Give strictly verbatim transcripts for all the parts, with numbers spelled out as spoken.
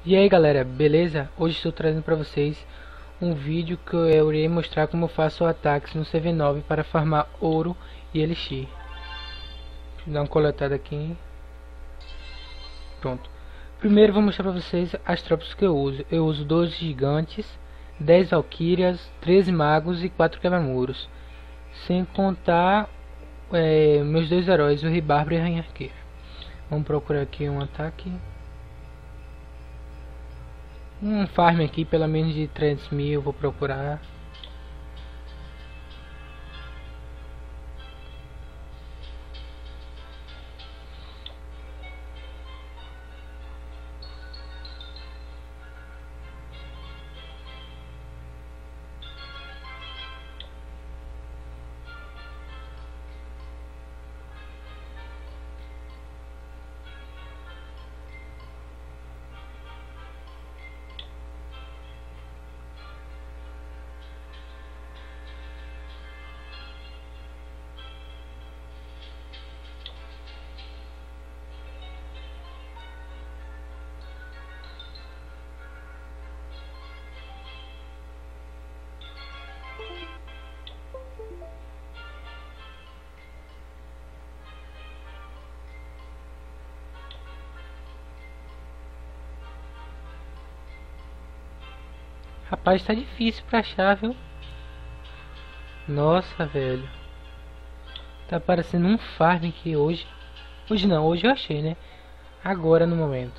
E aí galera, beleza? Hoje estou trazendo para vocês um vídeo que eu irei mostrar como eu faço ataques no C V nove para farmar ouro e elixir. Deixa eu dar uma coletada aqui. Pronto. Primeiro vou mostrar para vocês as tropas que eu uso. Eu uso doze gigantes, dez valquírias, treze magos e quatro quebra-muros. Sem contar é, meus dois heróis, o Rei Bárbaro e a Rainha Arqueira. Vamos procurar aqui um ataque. Um farm aqui, pelo menos de trezentos mil, vou procurar. Rapaz, tá difícil pra achar, viu? Nossa, velho. Tá parecendo um farm aqui hoje. Hoje não, hoje eu achei, né? Agora no momento.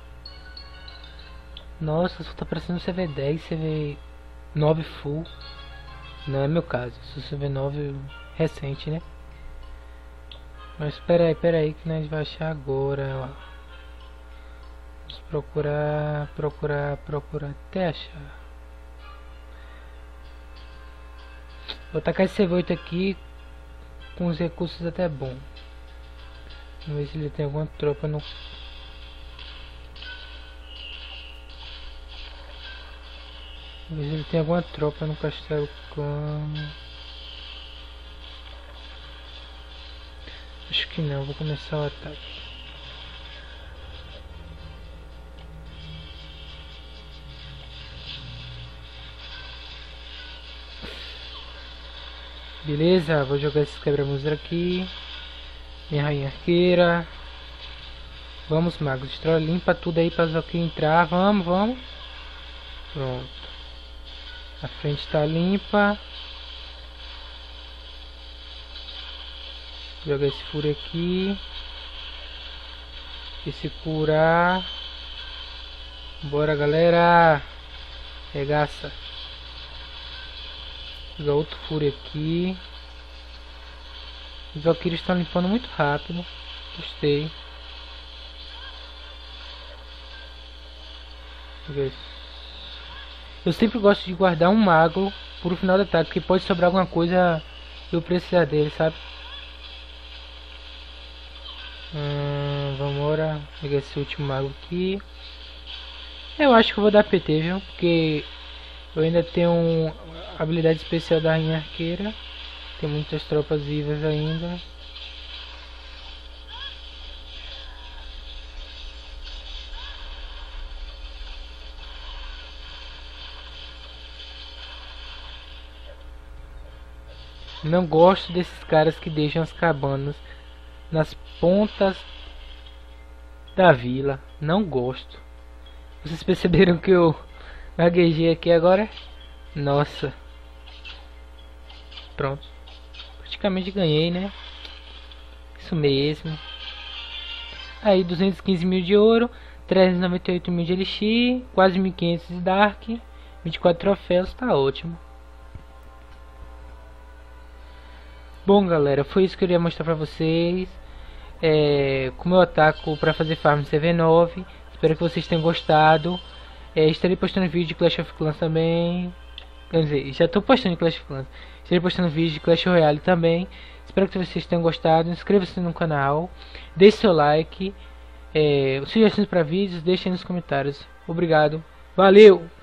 Nossa, só tá parecendo C V dez, C V nove full. Não é meu caso, sou C V nove recente, né? Mas espera aí, espera aí que nós vai achar agora, ó. Vamos procurar, procurar, procurar até achar. Vou tacar esse C V oito aqui com os recursos até bom. Vamos ver se ele tem alguma tropa no... Vamos ver se ele tem alguma tropa no Castelo Cano. Acho que não, vou começar o ataque. Beleza, vou jogar esses quebra-muros aqui. Minha Rainha Arqueira. Vamos, magos, destrói, limpa tudo aí para os aqui entrar. Vamos, vamos. Pronto. A frente está limpa. Joga esse furo aqui. Esse curar. Bora, galera. Regaça. Jogar outro furo aqui. Os valquírios estão limpando muito rápido. Gostei. Eu sempre gosto de guardar um mago para o final da tarde, porque pode sobrar alguma coisa e eu precisar dele, sabe? Hum, vamos embora. Pegar esse último mago aqui. Eu acho que eu vou dar P T, viu? Porque eu ainda tenho um, a habilidade especial da Rainha Arqueira. Tem muitas tropas vivas ainda. Não gosto desses caras que deixam as cabanas nas pontas da vila. Não gosto. Vocês perceberam que eu gaguejei aqui agora? Nossa. Pronto. Praticamente ganhei, né? Isso mesmo. Aí duzentos e quinze mil de ouro, trezentos e noventa e oito mil de elixir, quase mil e quinhentos de dark, vinte e quatro troféus, tá ótimo. Bom, galera, foi isso que eu queria mostrar pra vocês. É, como eu ataco pra fazer farm C V nove. Espero que vocês tenham gostado. É, estarei postando vídeo de Clash of Clans também. Quer dizer, já estou postando Clash of Clans. Estarei postando vídeo de Clash Royale também. Espero que vocês tenham gostado. Inscreva-se no canal. Deixe seu like. É, sugestões para vídeos, deixem nos comentários. Obrigado. Valeu!